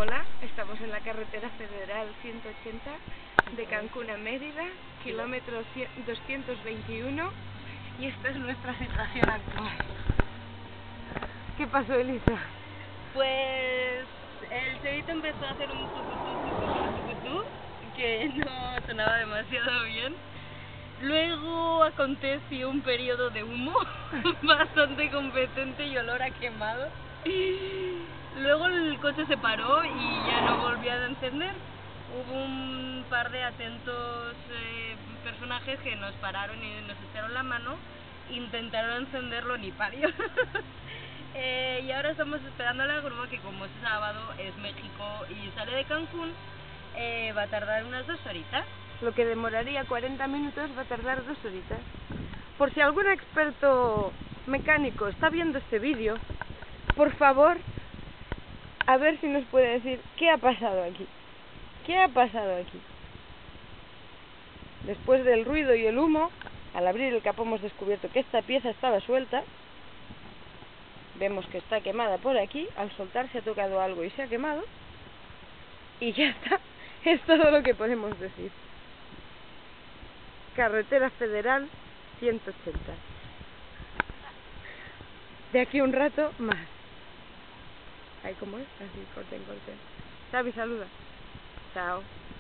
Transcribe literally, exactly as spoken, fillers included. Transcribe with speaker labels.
Speaker 1: Hola, estamos en la carretera federal ciento ochenta de Cancún a Mérida, kilómetro doscientos veintiuno, y esta es nuestra situación actual. ¿Qué pasó, Elisa?
Speaker 2: Pues el cebito empezó a hacer un tucutú, tucutú, que no sonaba demasiado bien. Luego aconteció un periodo de humo bastante competente y olor a quemado. Luego el coche se paró y ya no volvió a encender. Hubo un par de atentos eh, personajes que nos pararon y nos echaron la mano. Intentaron encenderlo, ni parió. eh, y ahora estamos esperando a la grúa, que como es sábado, es México y sale de Cancún. Eh, va a tardar unas dos horitas.
Speaker 1: Lo que demoraría cuarenta minutos va a tardar dos horitas. Por si algún experto mecánico está viendo este vídeo, por favor, a ver si nos puede decir qué ha pasado aquí. ¿Qué ha pasado aquí? Después del ruido y el humo, al abrir el capó hemos descubierto que esta pieza estaba suelta. Vemos que está quemada por aquí. Al soltar se ha tocado algo y se ha quemado. Y ya está. Es todo lo que podemos decir. Carretera federal ciento ochenta. De aquí a un rato más. Ahí como es, así, corten, corten. Xavi, saluda. Chao.